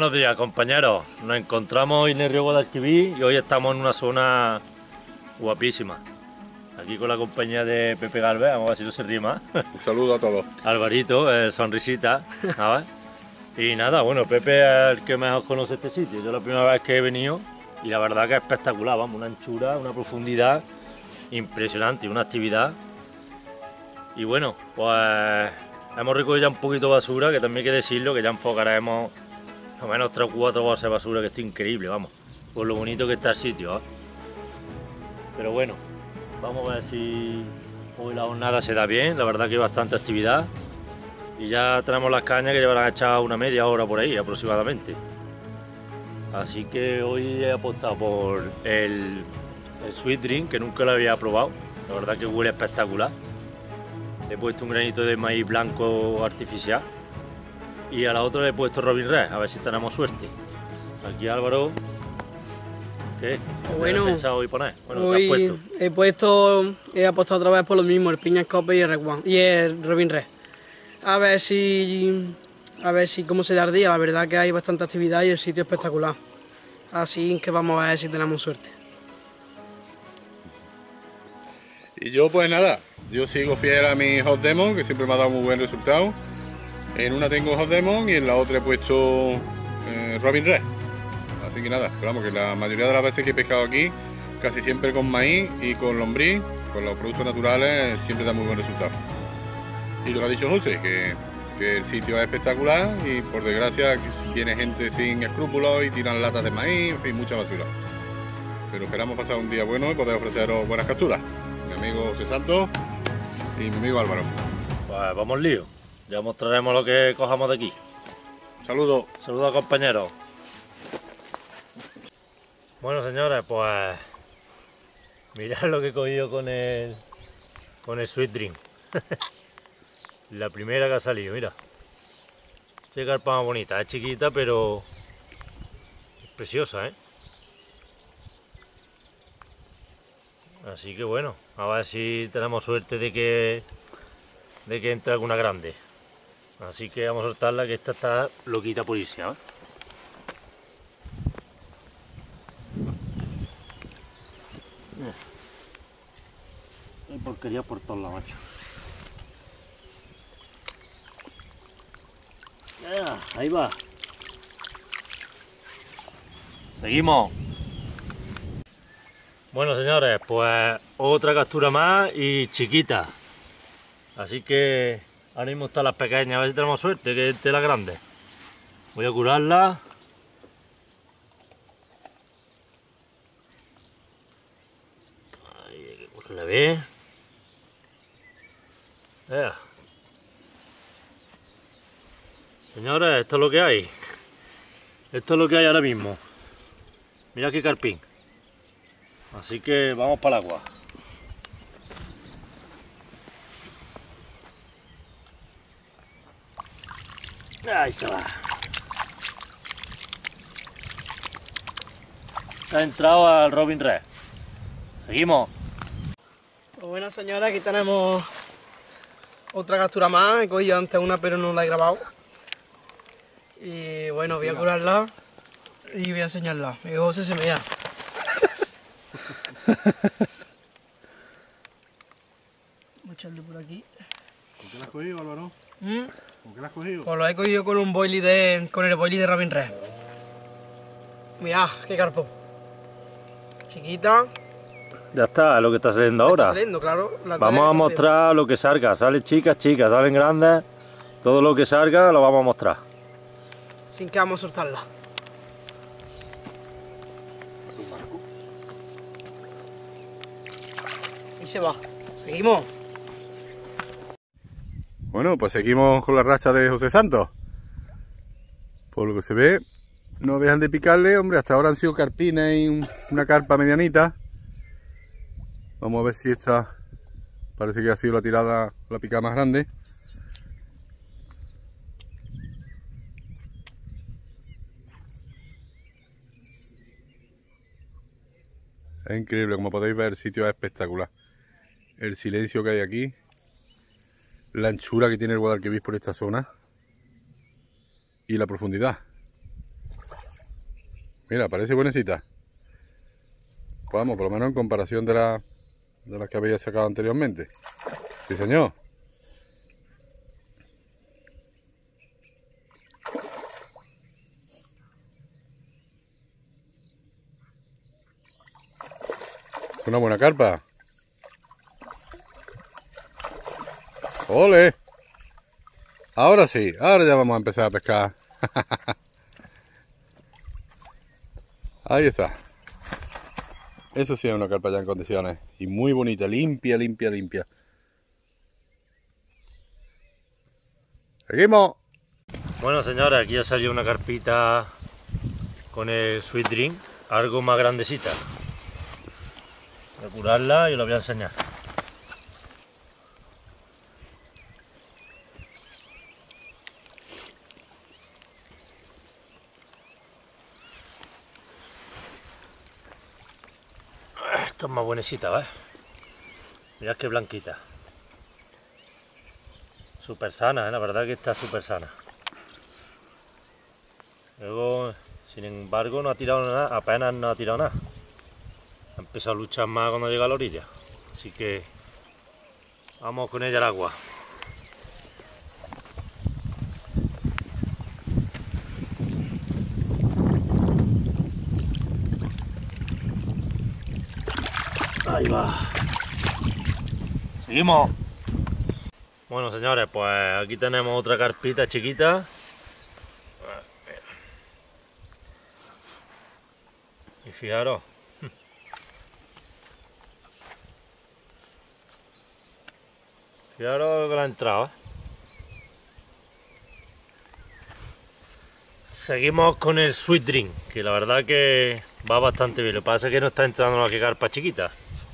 Buenos días, compañeros. Nos encontramos en el río Guadalquivir y hoy estamos en una zona guapísima. Aquí con la compañía de Pepe Galvez, vamos a ver si no se ríe más. Un saludo a todos. Alvarito, sonrisita, ¿sabes? Y nada, bueno, Pepe es el que mejor conoce este sitio. Yo la primera vez que he venido y la verdad que es espectacular, vamos, una anchura, una profundidad impresionante, una actividad. Y bueno, pues hemos recogido ya un poquito de basura, que también hay que decirlo, que ya enfocaremos a menos 3 o 4 bolsas de basura, que está increíble, vamos, por lo bonito que está el sitio, ¿eh? Pero bueno, vamos a ver si hoy la jornada se da bien, la verdad que hay bastante actividad y ya tenemos las cañas que llevarán echadas una media hora por ahí aproximadamente. Así que hoy he apostado por el Sweet Drink, que nunca lo había probado, la verdad que huele espectacular. Le he puesto un granito de maíz blanco artificial y a la otra le he puesto Robin Red, a ver si tenemos suerte. Aquí Álvaro, ¿qué? Bueno, ¿Qué has pensado hoy poner? Bueno, hoy ¿qué has puesto? he apostado otra vez por lo mismo, el Piña Scope y el Red One, y el Robin Red. A ver si cómo se da el día, la verdad que hay bastante actividad y el sitio es espectacular. Así que vamos a ver si tenemos suerte. Y yo pues nada, yo sigo fiel a mi Hot Demon, que siempre me ha dado muy buen resultado. En una tengo Hot Demon y en la otra he puesto Robin Red. Así que nada, pero vamos, que la mayoría de las veces que he pescado aquí, casi siempre con maíz y con lombriz, con los productos naturales, siempre da muy buen resultado. Y lo que ha dicho José, que el sitio es espectacular y por desgracia viene gente sin escrúpulos y tiran latas de maíz, en fin, mucha basura. Pero esperamos pasar un día bueno y poder ofreceros buenas capturas. Mi amigo José Santos y mi amigo Álvaro. Pues vamos lío, ya mostraremos lo que cojamos de aquí. Saludos. Saludos, compañeros. Bueno, señores, pues mirad lo que he cogido con el Sweet Drink. La primera que ha salido, mira. Qué carpa más bonita, es chiquita pero es preciosa, ¿eh? Así que bueno, a ver si tenemos suerte de que entre alguna grande. Así que vamos a soltarla, que esta está loquita por irse, ¿eh? Hay porquería por todos lados, macho. Ahí va. Seguimos. Bueno, señores, pues otra captura más y chiquita. Así que ahora mismo están las pequeñas, a ver si tenemos suerte, que esté la grande. Voy a curarla. Ahí hay que curarla bien. Señores, esto es lo que hay. Esto es lo que hay ahora mismo. Mira qué carpín. Así que vamos para el agua. Ahí se va. Ha entrado al Robin Red. Seguimos. Pues bueno, señora, aquí tenemos otra captura más. He cogido antes una pero no la he grabado. Y bueno, voy a curarla y voy a enseñarla. Mi José se me da. Voy a echarle por aquí. ¿Con qué la has cogido, Álvaro? ¿Con qué la has cogido? Pues lo he cogido con el boilie de Robin Red. Mirad, qué carpo. Chiquita. Ya está, es lo que está saliendo ahora. Está saliendo, claro. Vamos a mostrar lo que salga. Salen chicas, salen grandes. Todo lo que salga lo vamos a mostrar. Sin que vamos a soltarla. Y se va. Seguimos. Bueno, pues seguimos con la racha de José Santos. Por lo que se ve, no dejan de picarle, hombre, hasta ahora han sido carpines y una carpa medianita. Vamos a ver si esta parece que ha sido la tirada, la picada más grande. Es increíble, como podéis ver el sitio es espectacular. El silencio que hay aquí, la anchura que tiene el Guadalquivir por esta zona y la profundidad. Mira, parece buenecita. Pues vamos, por lo menos en comparación de las que había sacado anteriormente. Sí, señor. Es una buena carpa. ¡Ole! Ahora sí, ahora ya vamos a empezar a pescar. Ahí está. Eso sí es una carpa ya en condiciones. Y muy bonita, limpia, limpia, limpia. ¡Seguimos! Bueno, señores, aquí ha salido una carpita con el Sweet Dream, algo más grandecita. Voy a curarla y os la voy a enseñar. Esta es más buenecita, ¿ves? Mirad qué blanquita. Súper sana, ¿eh? La verdad que está súper sana. Luego, sin embargo, no ha tirado nada, apenas no ha tirado nada. Ha empezado a luchar más cuando llega a la orilla. Así que vamos con ella al agua. Ahí va. Seguimos. Bueno, señores, pues aquí tenemos otra carpita chiquita. Y fijaros. Fijaros que la ha entrado, ¿eh? Seguimos con el Sweet Dream, que la verdad que va bastante bien. Lo que pasa es que no está entrando la que carpa chiquita.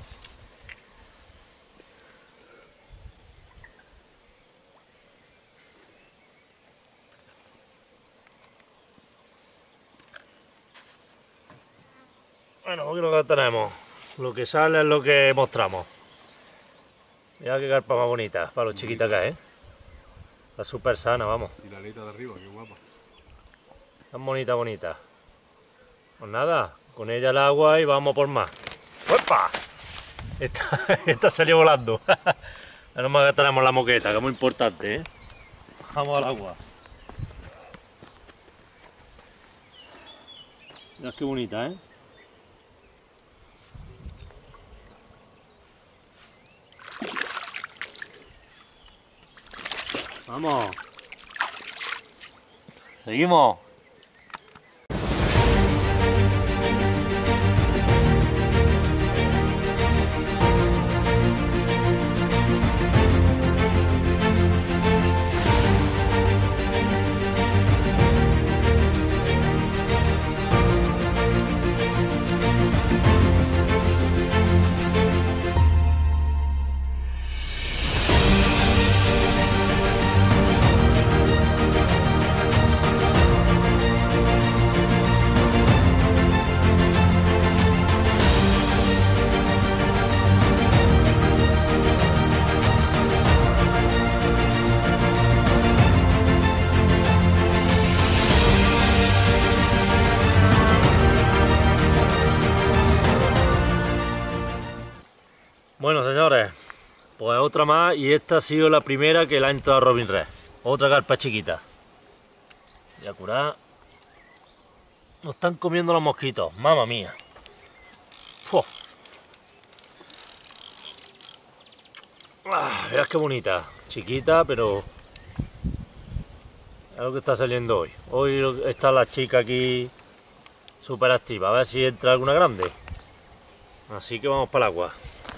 Bueno, aquí lo que tenemos. Lo que sale es lo que mostramos. Mira qué carpa más bonita, para los chiquitas que es, ¿eh? Está súper sana, vamos. Y la aleta de arriba, qué guapa. Tan bonita, bonita. Pues nada, con ella al agua y vamos por más. ¡Opa! Esta salió volando. Ahora más tenemos la moqueta, que es muy importante, ¿eh? Vamos al agua. Mirad qué bonita, ¿eh? Vamos. Seguimos. Bueno, señores, pues otra más, y esta ha sido la primera que la ha entrado a Robin Red. Otra carpa chiquita. Y a curar. Nos están comiendo los mosquitos, mamma mía. ¡Fua! Mirad qué bonita, chiquita, pero es lo que está saliendo hoy. Hoy está la chica aquí súper activa, a ver si entra alguna grande. Así que vamos para el agua.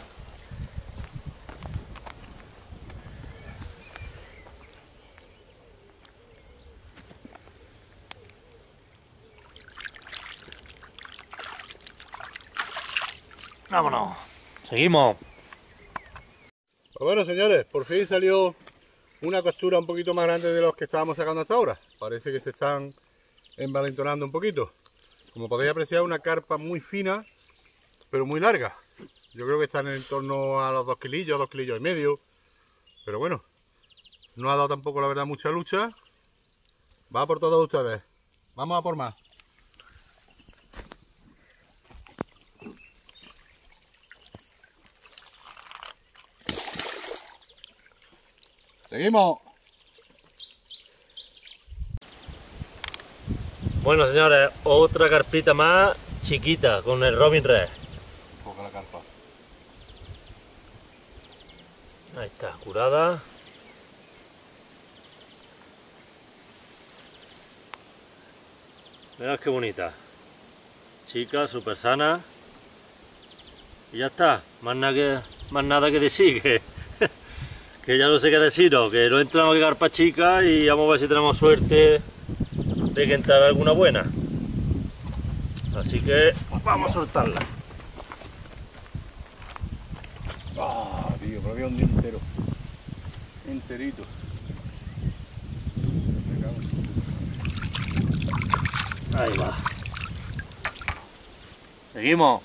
Vámonos, seguimos. Pues bueno, señores, por fin salió una captura un poquito más grande de los que estábamos sacando hasta ahora. Parece que se están envalentonando un poquito. Como podéis apreciar, una carpa muy fina, pero muy larga. Yo creo que están en torno a los 2 kilillos, 2 kilillos y medio. Pero bueno, no ha dado tampoco, la verdad, mucha lucha. Va por todos ustedes. Vamos a por más. Seguimos. Bueno, señores, otra carpita más chiquita con el Robin Red. Coge la carpa. Ahí está, curada. Mirad qué bonita. Chica, súper sana. Y ya está, más nada que decir, que ya no sé qué deciros, que no entramos que carpa chica y vamos a ver si tenemos suerte de que entrara alguna buena. Así que vamos a soltarla. Ah, tío, pero había un día entero. Enterito. Ahí va. Seguimos.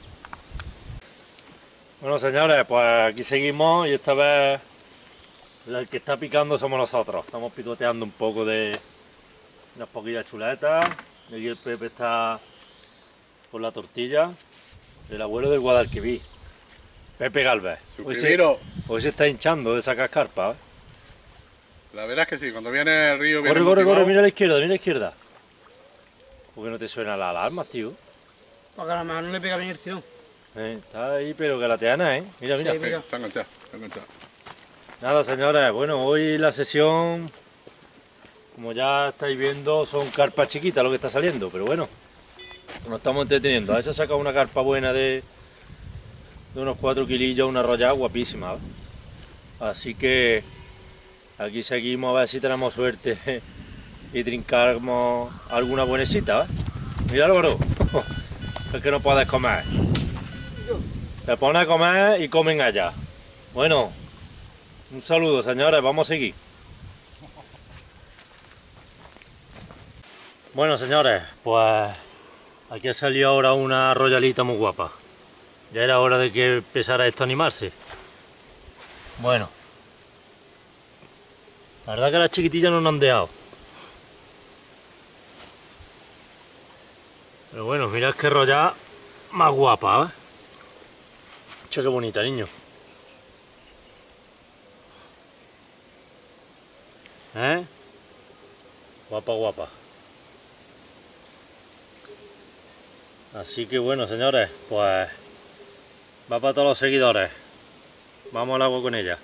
Bueno, señores, pues aquí seguimos y esta vez el que está picando somos nosotros. Estamos picoteando un poco de unas poquillas chuletas. Y aquí el Pepe está con la tortilla del abuelo del Guadalquivir, Pepe Galvez. Suscribiros. Hoy se está hinchando de sacar carpas. La verdad es que sí, cuando viene el río viene Corre, motivado. mira a la izquierda, mira a la izquierda. ¿Por qué no te suena la alarma, tío? Porque a lo mejor no le pega bien el tirón. Está ahí, pero galateana, ¿eh? Mira, mira. Sí. Sí, está enganchado, está enganchado. Nada, señores, bueno, hoy la sesión, como ya estáis viendo, son carpas chiquitas lo que está saliendo, pero bueno, nos estamos entreteniendo. A veces saca una carpa buena de unos 4 kilillos, una rollada guapísima, ¿eh? Así que aquí seguimos a ver si tenemos suerte y trincamos alguna buenecita, ¿eh? Mira, Álvaro, es que no puedes comer. Te pones a comer y comen allá. Bueno, un saludo, señores, vamos a seguir. Bueno, señores, pues aquí ha salido ahora una royalita muy guapa. Ya era hora de que empezara esto a animarse. Bueno, la verdad que las chiquitillas no nos han dejado. Pero bueno, mirad qué rollada más guapa, ¿eh? Che, qué bonita, niño. ¿Eh? Guapa, guapa. Así que bueno, señores, pues va para todos los seguidores. Vamos al agua con ella.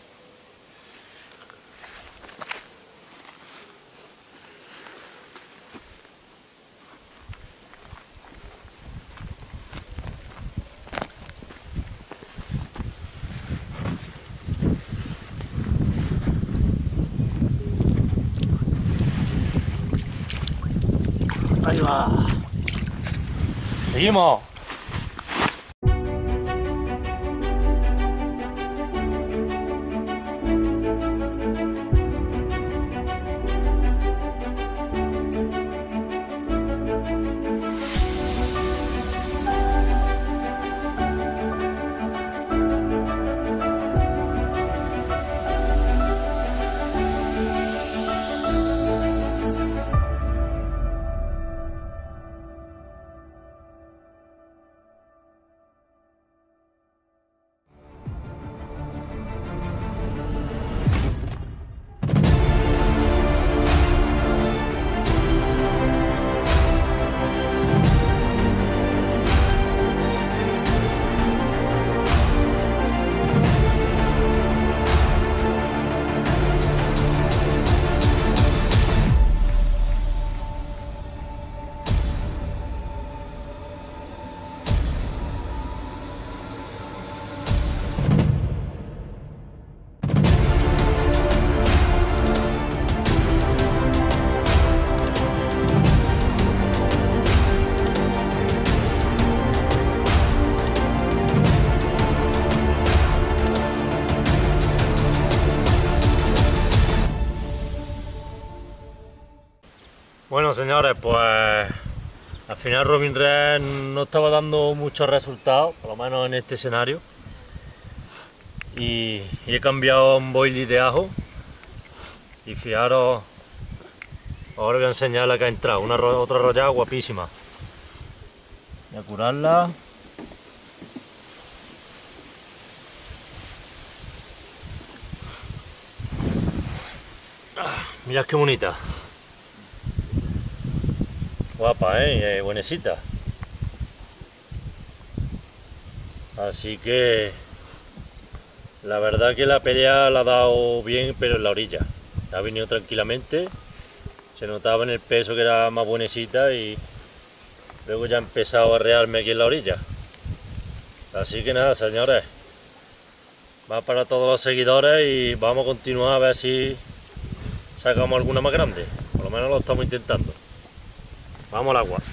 Ahí va. Seguimos. Bueno, señores, pues al final Robin Red no estaba dando muchos resultados, por lo menos en este escenario. Y he cambiado un boilie de ajo. Y fijaros, ahora voy a enseñar la que ha entrado, otra rollada guapísima. Voy a curarla. Mirad qué bonita. Guapa, buenecita. Así que la verdad que la pelea la ha dado bien, pero en la orilla. Ha venido tranquilamente. Se notaba en el peso que era más buenecita y luego ya ha empezado a arrearme aquí en la orilla. Así que nada, señores. Va para todos los seguidores y vamos a continuar a ver si sacamos alguna más grande. Por lo menos lo estamos intentando. Vamos al agua.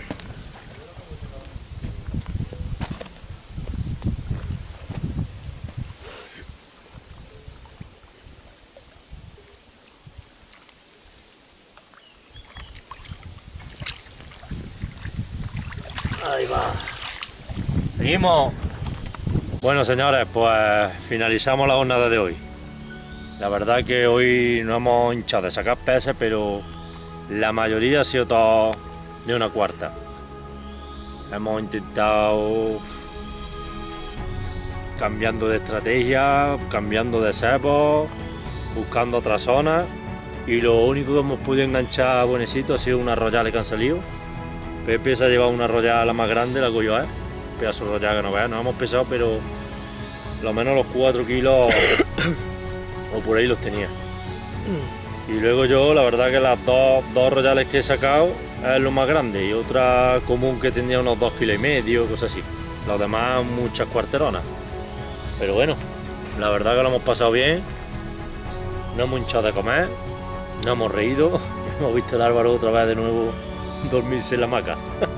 Ahí va. Seguimos. Bueno, señores, pues finalizamos la jornada de hoy. La verdad que hoy no hemos hinchado de sacar peces, pero la mayoría ha sido todo de una cuarta. Hemos intentado cambiando de estrategia, cambiando de cepos, buscando otras zonas, y lo único que hemos podido enganchar buenecito ha sido unas royales que han salido. Pepe se ha llevado una royal la más grande, la Goyoa, pedazo de royal que no veas, nos hemos pesado, pero lo menos los 4 kilos o por ahí los tenía. Y luego yo, la verdad que las dos royales que he sacado es lo más grande, y otra común que tenía unos 2,5 kilos, cosas así. Los demás muchas cuarteronas. Pero bueno, la verdad que lo hemos pasado bien, no hemos hinchado de comer, no hemos reído, hemos visto al Álvaro otra vez de nuevo dormirse en la hamaca.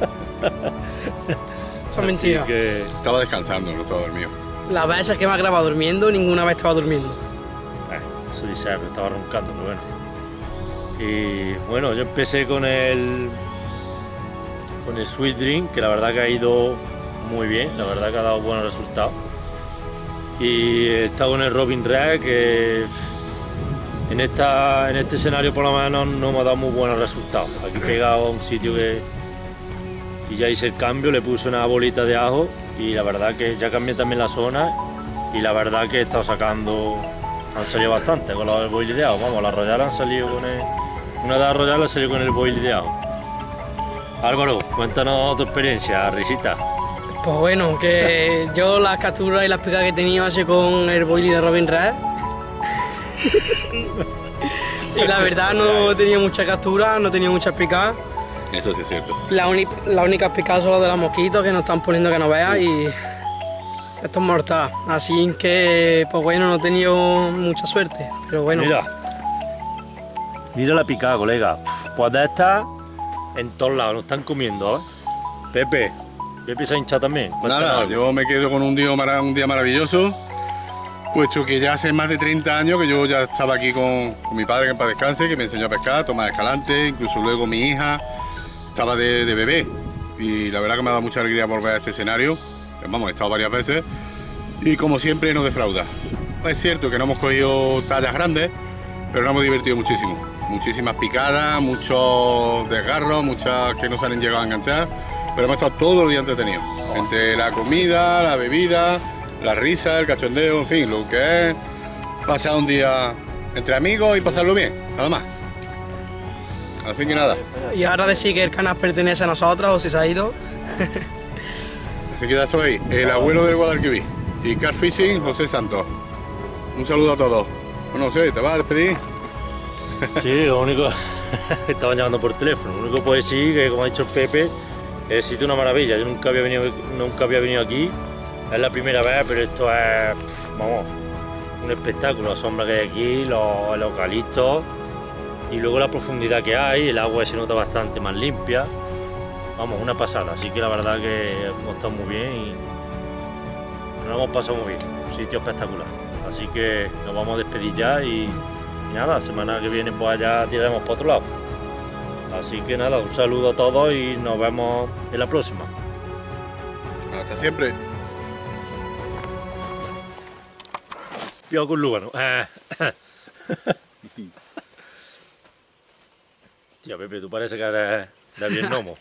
Eso es mentira. Que... Estaba descansando, no estaba dormido. Las veces que me ha grabado durmiendo, ninguna vez estaba durmiendo. Eso dice, pero estaba roncando, pero bueno. Y bueno, yo empecé con el Sweet Dream, que la verdad que ha ido muy bien, la verdad que ha dado buenos resultados. Y he estado con el Robin Red, que en este escenario por lo menos no me ha dado muy buenos resultados. Aquí pegado a un sitio y ya hice el cambio, le puse una bolita de ajo y la verdad que ya cambié también la zona, y la verdad que he estado sacando, han salido bastante con los boiles de ajo. Vamos, las royales han salido con una de las royales ha salido con el boil de ajo. Álvaro, cuéntanos tu experiencia, risita. Pues bueno, que yo las capturas y las picas que he tenido así con el boil de Robin Red. Y la verdad no he tenido muchas capturas, no he tenido muchas picadas. Eso sí es cierto. Las únicas picadas son las de los mosquitos que nos están poniendo que no veas, y esto es mortal. Así que, pues bueno, no he tenido mucha suerte, pero bueno. Mira la picada, colega. Pues de estas en todos lados, nos están comiendo, ¿eh? Pepe se ha hinchado también. Nada, yo me quedo con un día maravilloso, puesto que ya hace más de 30 años que yo ya estaba aquí con mi padre, que en paz descanse, que me enseñó a pescar, a tomar escalante, incluso luego mi hija estaba de bebé, y la verdad que me ha dado mucha alegría volver a este escenario. Vamos, he estado varias veces y como siempre no defrauda. Es cierto que no hemos cogido tallas grandes, pero nos hemos divertido muchísimo. Muchísimas picadas, muchos desgarros, muchas que no se han llegado a enganchar, pero hemos estado todos los días entretenidos. Entre la comida, la bebida, la risa, el cachondeo, en fin, lo que es pasar un día entre amigos y pasarlo bien, nada más. Así que nada. Y ahora decir que el canal pertenece a nosotros o si se ha ido. Así que ya estoy ahí, el abuelo del Guadalquivir y Car Fishing José Santos. Un saludo a todos. Bueno, no sé, ¿te vas a despedir? Sí, lo único estaban llamando por teléfono. Lo único que puedo decir que, como ha dicho el Pepe, el sitio es una maravilla. Yo nunca había venido aquí. Es la primera vez, pero esto es, vamos, un espectáculo. La sombra que hay aquí, los eucaliptos, y luego la profundidad que hay. El agua se nota bastante más limpia. Vamos, una pasada. Así que la verdad que hemos estado muy bien y nos lo hemos pasado muy bien. Un sitio espectacular. Así que nos vamos a despedir ya y nada, la semana que viene pues ya tiraremos para otro lado. Así que nada, un saludo a todos y nos vemos en la próxima. Hasta siempre. Pío con Lugano. Tío, Pepe, tú parece que eres de bien gnomo.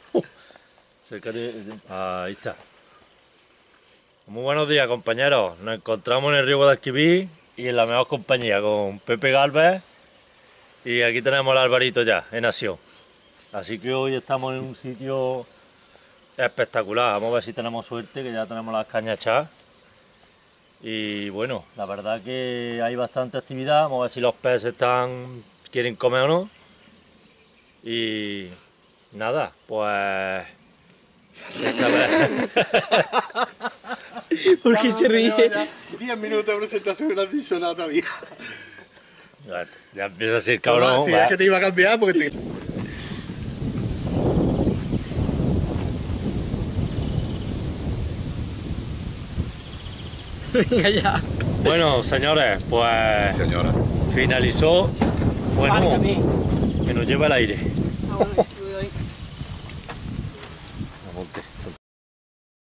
Ahí está. Muy buenos días, compañeros. Nos encontramos en el río Guadalquivir y en la mejor compañía con Pepe Galvez Y aquí tenemos al Alvarito ya, en acción. Así que hoy estamos en un sitio espectacular. Vamos a ver si tenemos suerte, que ya tenemos las cañas echadas. Y bueno, la verdad que hay bastante actividad. Vamos a ver si los peces quieren comer o no. Y nada, pues... esta vez... ¿Por qué se ríe? 10 minutos de presentación y no has dicho nada todavía. Ya empieza a ser cabrón. Sí, es que te iba a cambiar porque te... Venga ya. Bueno, señores, pues Señora. finalizó. Bueno, Márcame. que nos lleva el aire. Ah, bueno,